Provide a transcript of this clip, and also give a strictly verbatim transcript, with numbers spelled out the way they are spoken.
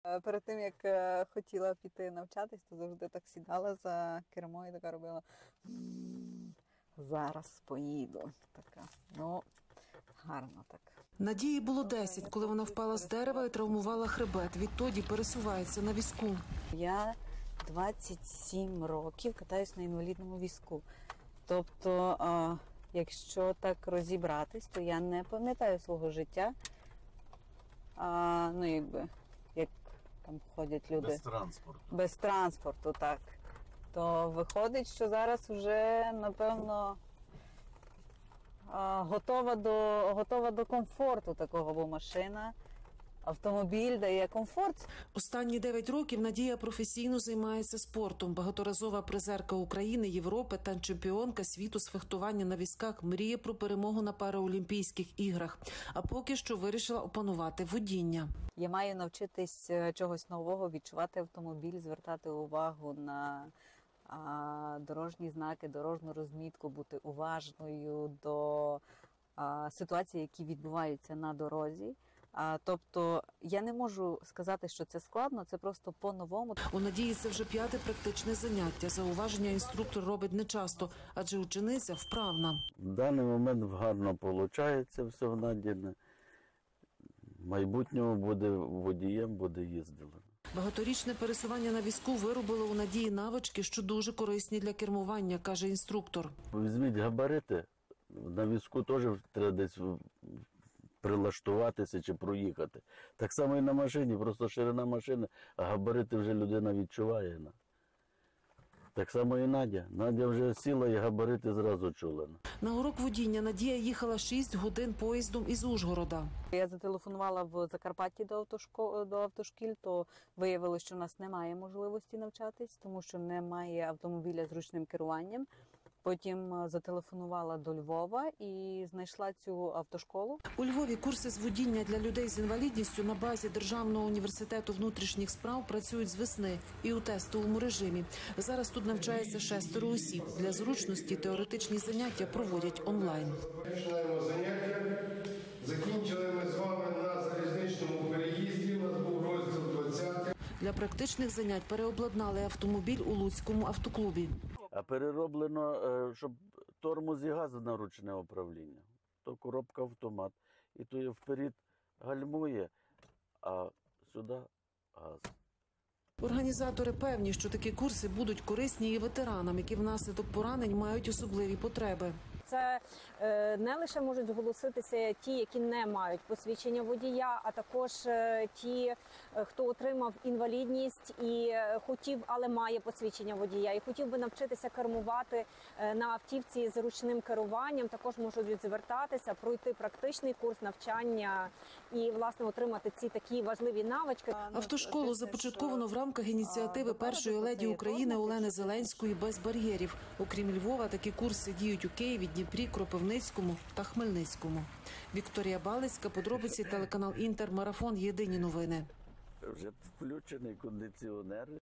Перед тим, як хотіла піти навчатись, то завжди так сідала за кермо і така робила «М-м, зараз поїду». Така, ну, гарно так. Надії було десять, коли вона впала з дерева і травмувала хребет. Відтоді пересувається на візку. Я двадцять сім років катаюсь на інвалідному візку. Тобто, а, якщо так розібратись, то я не пам'ятаю свого життя. А, ну, якби, як там ходять люди. Без транспорту. Без транспорту, так. То виходить, що зараз вже, напевно, а, готова до, готова до комфорту такого, бо машина, автомобіль дає комфорт. Останні дев'ять років Надія професійно займається спортом. Багаторазова призерка України, Європи та чемпіонка світу з фехтування на візках мріє про перемогу на Параолімпійських іграх. А поки що вирішила опанувати водіння. Я маю навчитись чогось нового, відчувати автомобіль, звертати увагу на а, дорожні знаки, дорожню розмітку, бути уважною до а, ситуацій, які відбуваються на дорозі. А, тобто я не можу сказати, що це складно, це просто по-новому. У Надії це вже п'яте практичне заняття. Зауваження інструктор робить нечасто, адже учениця вправна. В даний момент гарно виходить все в Надії. В майбутньому буде водієм, буде їздити. Багаторічне пересування на візку виробило у Надії навички, що дуже корисні для кермування, каже інструктор. Візьміть габарити, на візку теж треба десь прилаштуватися чи проїхати. Так само і на машині, просто ширина машини, а габарити вже людина відчуває. Так само і Надя. Надя вже сіла і габарити зразу чула. На урок водіння Надія їхала шість годин поїздом із Ужгорода. Я зателефонувала в Закарпатті до, автошко... до автошкіл, то виявилося, що в нас немає можливості навчатись, тому що немає автомобіля з ручним керуванням. Потім зателефонувала до Львова і знайшла цю автошколу. У Львові курси з водіння для людей з інвалідністю на базі Державного університету внутрішніх справ працюють з весни і у тестовому режимі. Зараз тут навчається шестеро осіб. Для зручності теоретичні заняття проводять онлайн. Починаємо заняття. Закінчили ми з вами на залізничному переїзді. У нас був розділ двадцятий. Для практичних занять переобладнали автомобіль у Луцькому автоклубі. А перероблено, щоб тормоз і газ на ручне управління. То коробка автомат. І то є вперед гальмує, а сюди газ. Організатори певні, що такі курси будуть корисні і ветеранам, які внаслідок поранень мають особливі потреби. Це е, не лише можуть зголоситися ті, які не мають посвідчення водія, а також е, ті, е, хто отримав інвалідність і е, хотів, але має посвідчення водія, і хотів би навчитися кермувати е, на автівці з ручним керуванням. Також можуть звертатися, пройти практичний курс навчання і, власне, отримати ці такі важливі навички. Автошколу започатковано в рамках ініціативи першої леді України Олени Зеленської «Без бар'єрів». Окрім Львова, такі курси діють у Києві, Дніпрі, Кропивницькому та Хмельницькому. Вікторія Балицька, подробиці, телеканал «Інтер», Марафон, Єдині новини. Вже включений кондиціонер.